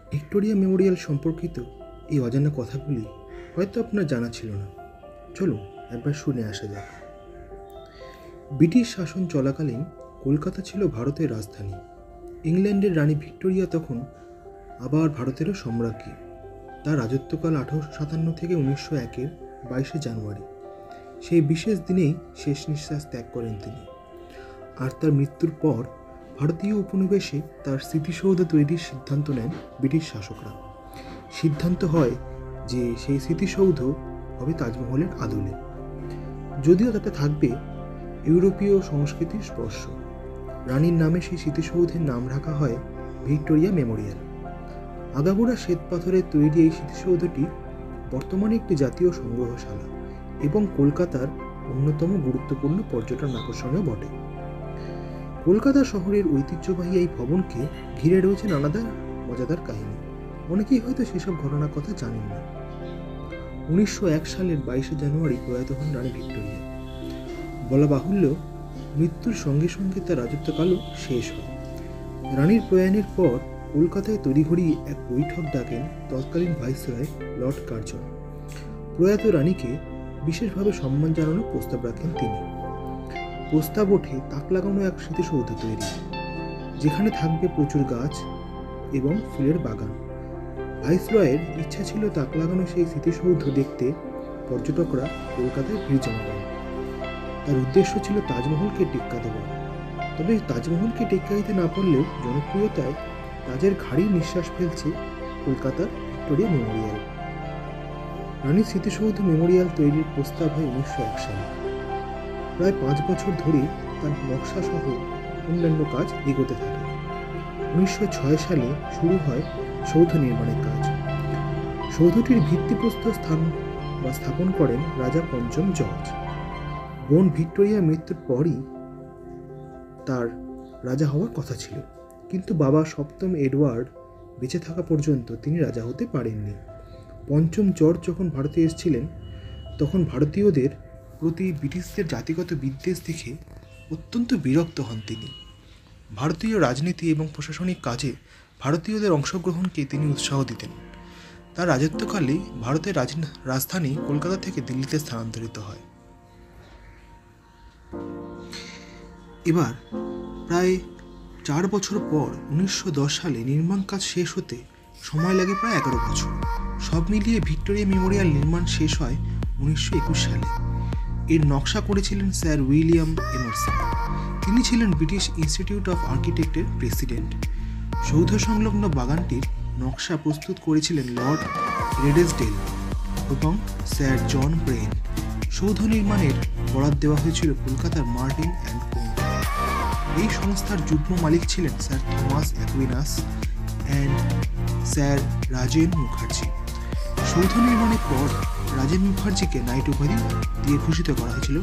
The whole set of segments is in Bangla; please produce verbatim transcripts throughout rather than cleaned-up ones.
ভিক্টোরিয়া মেমোরিয়াল সম্পর্কিত এই অজানা কথাগুলি হয়তো আপনার জানা ছিল না। চলুন একবার শুনে আসা যাক। ব্রিটিশ শাসন চলাকালীন কলকাতা ছিল ভারতের রাজধানী। ইংল্যান্ডের রানী ভিক্টোরিয়া তখন আবার ভারতেরও সম্রাজ্ঞী। তার রাজত্বকাল আঠারোশো সাতান্ন থেকে উনিশশো একের বাইশে জানুয়ারি। সেই বিশেষ দিনেই শেষ নিঃশ্বাস ত্যাগ করেন তিনি। আর তার মৃত্যুর পর ভারতীয় উপনিবেশে তার স্মৃতিসৌধ তৈরির সিদ্ধান্ত নেন ব্রিটিশ শাসকরা। সিদ্ধান্ত হয় যে সেই স্মৃতিসৌধ হবে তাজমহলের আদলে, যদিও তাতে থাকবে ইউরোপীয় সংস্কৃতির স্পর্শ। রানীর নামে সেই স্মৃতিসৌধের নাম রাখা হয় ভিক্টোরিয়া মেমোরিয়াল। আগাগোড়া শ্বেত পাথরের তৈরি এই স্মৃতিসৌধটি বর্তমানে একটি জাতীয় সংগ্রহশালা এবং কলকাতার অন্যতম গুরুত্বপূর্ণ পর্যটন আকর্ষণও বটে। কলকাতা শহরের ঐতিহ্যবাহী এই ভবনকে ঘিরে রয়েছে নানাদা মজাদার কাহিনী। অনেকেই হয়তো সেসব ঘটনার কথা জানেন না। উনিশশো এক সালের বাইশে জানুয়ারি প্রয়াত হন রানী ভিক্টোরিয়া। বলা বাহুল্য, মৃত্যুর সঙ্গে সঙ্গে তার রাজত্বকালও শেষ হয়। রানীর প্রয়াণের পর কলকাতায় তড়িঘড়ি এক বৈঠক ডাকেন তৎকালীন ভাইসরয় লর্ড কার্জন। প্রয়াত রানীকে বিশেষভাবে সম্মান জানানোর প্রস্তাব রাখেন তিনি। প্রস্তাব ওঠে তাক লাগানো এক স্মৃতিসৌধ তৈরি, যেখানে থাকবে প্রচুর গাছ এবং ফুলের বাগান। ভাইসরয়ের ইচ্ছা ছিল তাক লাগানো সেই স্মৃতিসৌধ দেখতে পর্যটকরা কলকাতায় ভিড় জমাবেন। তার উদ্দেশ্য ছিল তাজমহলকে টেক্কা দেওয়া। তবে তাজমহলকে টেক্কা দিতে না পারলেও জনপ্রিয়তায় তাজের ঘাড়ি নিঃশ্বাস ফেলছে কলকাতার ভিক্টোরিয়া মেমোরিয়াল। রানীর স্মৃতিসৌধ মেমোরিয়াল তৈরির প্রস্তাব হয় উনিশশো এক সালে। প্রায় পাঁচ বছর ধরে তার নকশা সহ অন্যান্য কাজ এগোতে থাকে। উনিশশো ছয় সালে শুরু হয় সৌধ নির্মাণের কাজ। সৌধটির ভিত্তিপ্রস্তর স্থান বা স্থাপন করেন রাজা পঞ্চম জর্জ। বোন ভিক্টোরিয়া মৃত্যুর পরই তার রাজা হওয়ার কথা ছিল, কিন্তু বাবা সপ্তম এডওয়ার্ড বেঁচে থাকা পর্যন্ত তিনি রাজা হতে পারেননি। পঞ্চম জর্জ যখন ভারতে এসেছিলেন, তখন ভারতীয়দের প্রতি ব্রিটিশদের জাতিগত বিদ্বেষ দেখে অত্যন্ত বিরক্ত হন তিনি। ভারতীয় রাজনীতি এবং প্রশাসনিক কাজে ভারতীয়দের অংশগ্রহণকে তিনি উৎসাহ দিতেন। তার রাজত্বকালে ভারতের রাজধানী কলকাতা থেকে দিল্লিতে স্থানান্তরিত হয়। এবার প্রায় চার বছর পর উনিশশো দশ সালে নির্মাণ কাজ শেষ হতে সময় লাগে প্রায় এগারো বছর। সব মিলিয়ে ভিক্টোরিয়া মেমোরিয়াল নির্মাণ শেষ হয় উনিশশো একুশ সালে। এর নকশা করেছিলেন স্যার উইলিয়াম এমারসন। তিনি ছিলেন ব্রিটিশ ইনস্টিটিউট অফ আর্কিটেক্টের প্রেসিডেন্ট। সৌধ সংলগ্ন বাগানটির নকশা প্রস্তুত করেছিলেন লর্ড রেডসডেল এবং স্যার জন ব্রেন। সৌধ নির্মাণের বরাদ দেওয়া হয়েছিল কলকাতার মার্টিন অ্যান্ড কোং। এই সংস্থার যুগ্ম মালিক ছিলেন sir Thomas Aquinas and sir Rajen Mukherjee. সৌধ নির্মাণের পর রাজেন মুখার্জিকে নাইট উপাধি দিয়ে ভূষিত করা হয়েছিল।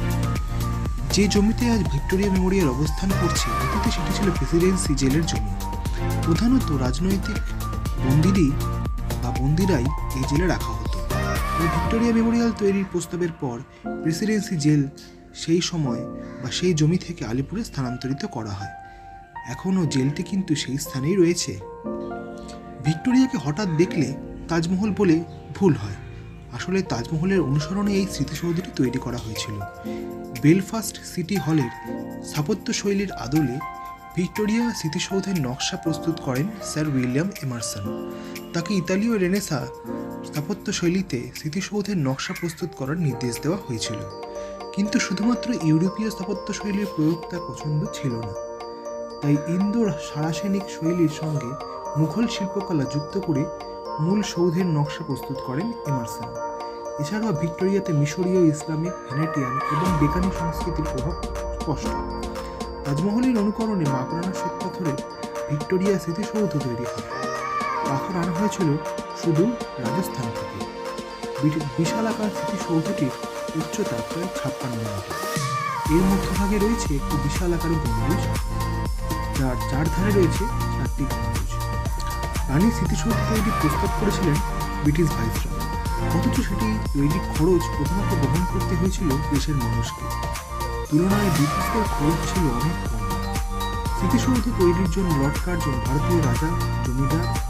যে জমিতে আজ ভিক্টোরিয়া মেমোরিয়াল অবস্থান করছে, অতীতে সেটি ছিল প্রেসিডেন্সি জেলের জমি। প্রধানত রাজনৈতিক বন্দীরই বা বন্দীরাই এই জেলে রাখা হতো। ভিক্টোরিয়া মেমোরিয়াল তৈরির প্রস্তাবের পর প্রেসিডেন্সি জেল সেই সময় বা সেই জমি থেকে আলিপুরে স্থানান্তরিত করা হয়। এখনও জেলটি কিন্তু সেই স্থানেই রয়েছে। ভিক্টোরিয়াকে হঠাৎ দেখলে তাজমহল বলে ভুল হয়। আসলে তাজমহলের অনুসরণে এই স্মৃতিসৌধটি তৈরি করা হয়েছিল। বেলফাস্ট সিটি হলের স্থাপত্যশৈলীর আদলে ভিক্টোরিয়া স্মৃতিসৌধের নকশা প্রস্তুত করেন স্যার উইলিয়াম এমারসন। তাকে ইতালীয় রেনেসা স্থাপত্যশৈলীতে স্মৃতিসৌধের নকশা প্রস্তুত করার নির্দেশ দেওয়া হয়েছিল, কিন্তু শুধুমাত্র ইউরোপীয় স্থাপত্যশৈলীর প্রয়োগ তার পছন্দ ছিল না। তাই ইন্দো সারাসেনিক শৈলীর সঙ্গে মুঘল শিল্পকলা যুক্ত করে মূল সৌধের নকশা প্রস্তুত করেন এমারসন। এছাড়াও ভিক্টোরিয়াতে মিশরীয়, ইসলামিক, ভেনেটিয়ান এবং ডেকানি সংস্কৃতির প্রভাব স্পষ্ট। তাজমহলের অনুকরণে মাকড়ানা শ্বেতপাথরের ভিক্টোরিয়া স্মৃতিসৌধ তৈরি হয়। পাথর আনা হয়েছিল শুধু রাজস্থান থেকে। বিশাল আকার স্মৃতিসৌধটির উচ্চতা প্রায় ছাপ্পান্ন মিটার। এর মধ্যভাগে রয়েছে একটি বিশাল আকারের গম্বুজ, যার চারধারে রয়েছে চারটি গম্বুজ। রানীর স্মৃতিসৌধ তৈরির প্রস্তাব করেছিলেন ব্রিটিশ ভাইসরয়, অথচ সেটি তৈরির খরচ প্রধানত বহন করতে হয়েছিল দেশের মানুষকে। তুলনায় ব্রিটিশদের খরচ ছিল অনেক কম। স্মৃতিসৌধ তৈরির জন্য লর্ড কার্জন ভারতীয় রাজা, জমিদার এবং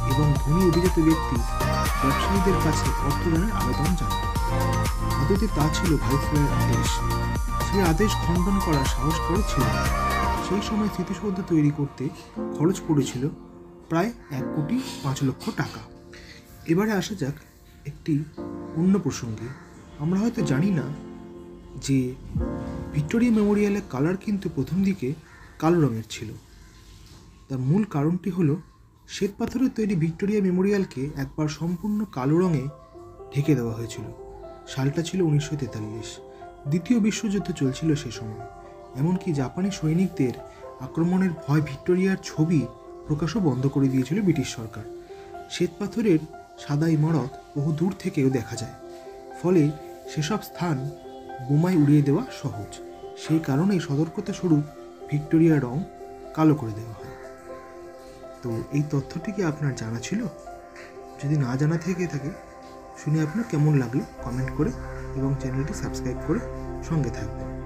ধনী অভিজাত ব্যক্তি ব্যবসায়ীদের কাছে অর্থদানের আবেদন জানান। আদতে তা ছিল ভাইসরয়ের আদেশ। সেই আদেশ খণ্ডন করার সাহস কারো ছিল না। সেই সময় স্মৃতিসৌধ তৈরি করতে খরচ পড়েছিল প্রায় এক কোটি পাঁচ লক্ষ টাকা। এবারে আসা যাক একটি অন্য প্রসঙ্গে। আমরা হয়তো জানি না যে ভিক্টোরিয়া মেমোরিয়ালের কালার কিন্তু প্রথম দিকে কালো রঙের ছিল। তার মূল কারণটি হলো শ্বেত পাথরের তৈরি ভিক্টোরিয়া মেমোরিয়ালকে একবার সম্পূর্ণ কালো রঙে ঢেকে দেওয়া হয়েছিল। সালটা ছিল উনিশশো তেতাল্লিশ। দ্বিতীয় বিশ্বযুদ্ধ চলছিল সে সময়। এমনকি জাপানি সৈনিকদের আক্রমণের ভয় ভিক্টোরিয়ার ছবি প্রকাশও বন্ধ করে দিয়েছিল ব্রিটিশ সরকার। শ্বেত পাথরের সাদা ইমারত বহু দূর থেকেও দেখা যায়, ফলে সেসব স্থান বোমায় উড়িয়ে দেওয়া সহজ। সেই কারণেই সতর্কতা স্বরূপ ভিক্টোরিয়া রং কালো করে দেওয়া হয়। তো এই তথ্যটি কি আপনার জানা ছিল? যদি না জানা থেকে থাকে শুনে আপনার কেমন লাগলো কমেন্ট করে এবং চ্যানেলটি সাবস্ক্রাইব করে সঙ্গে থাকবেন।